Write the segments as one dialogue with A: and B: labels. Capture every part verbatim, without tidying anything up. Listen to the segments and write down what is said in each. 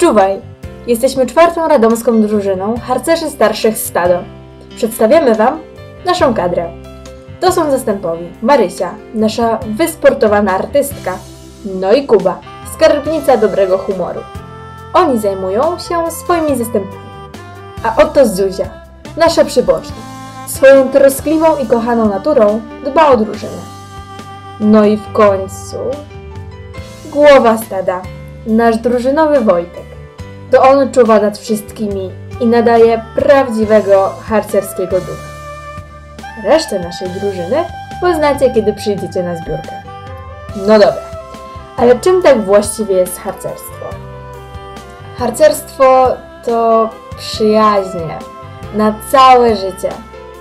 A: Czuwaj! Jesteśmy czwartą radomską drużyną harcerzy starszych Stado. Przedstawiamy Wam naszą kadrę. To są zastępowi Marysia, nasza wysportowana artystka, no i Kuba, skarbnica dobrego humoru. Oni zajmują się swoimi zastępami. A oto Zuzia, nasza przyboczna. Swoją troskliwą i kochaną naturą dba o drużynę. No i w końcu głowa stada, nasz drużynowy Wojtek. To on czuwa nad wszystkimi i nadaje prawdziwego harcerskiego ducha. Resztę naszej drużyny poznacie, kiedy przyjdziecie na zbiórkę. No dobra, ale czym tak właściwie jest harcerstwo? Harcerstwo to przyjaźnie na całe życie.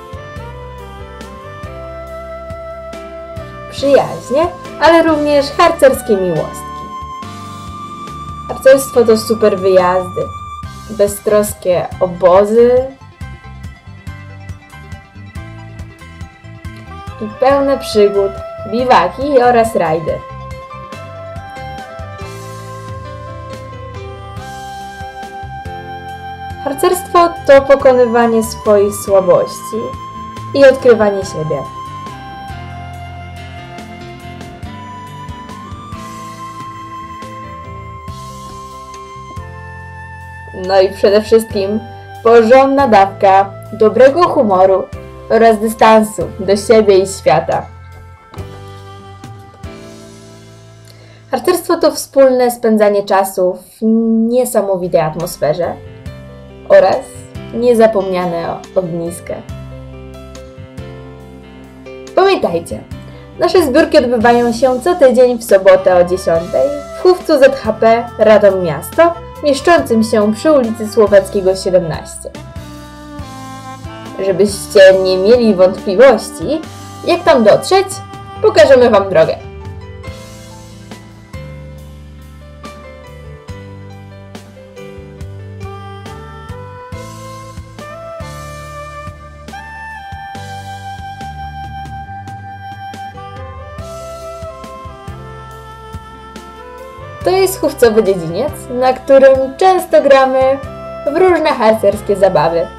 A: Przyjaźnie, ale również harcerskie miłostki. Harcerstwo to super wyjazdy, beztroskie obozy i pełne przygód, biwaki oraz rajdy. Harcerstwo to pokonywanie swoich słabości i odkrywanie siebie. No i przede wszystkim porządna dawka dobrego humoru oraz dystansu do siebie i świata. Harcerstwo to wspólne spędzanie czasu w niesamowitej atmosferze oraz niezapomniane ogniska. Pamiętajcie, nasze zbiórki odbywają się co tydzień w sobotę o dziesiątej w chówcu Z H P Radom Miasto, mieszczącym się przy ulicy Słowackiego siedemnaście. Żebyście nie mieli wątpliwości, jak tam dotrzeć, pokażemy Wam drogę. To jest chówcowy dziedziniec, na którym często gramy w różne harcerskie zabawy.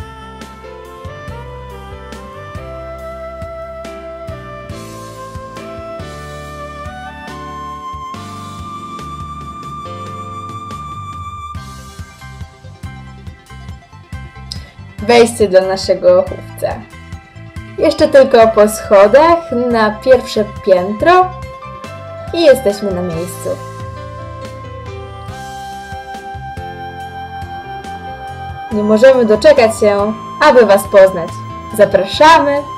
A: Wejście do naszego chówca. Jeszcze tylko po schodach na pierwsze piętro i jesteśmy na miejscu. Nie możemy doczekać się, aby Was poznać. Zapraszamy!